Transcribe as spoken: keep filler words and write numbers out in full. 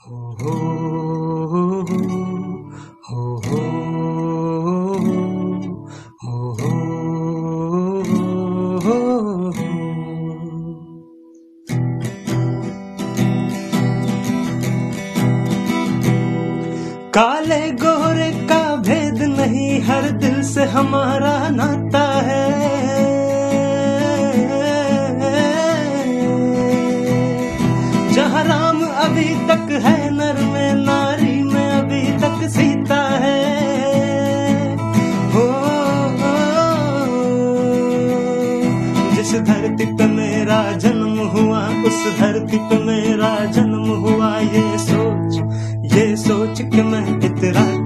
हो हो हो हो हो हो हो। काले गोरे का भेद नहीं, हर दिल से हमारा नाता है। जहाँ राम अभी तक है नर में, नारी में अभी तक सीता है। हो, हो, जिस धरती पे मेरा जन्म हुआ, उस धरती पे मेरा जन्म हुआ। ये सोच ये सोच के मैं इतरा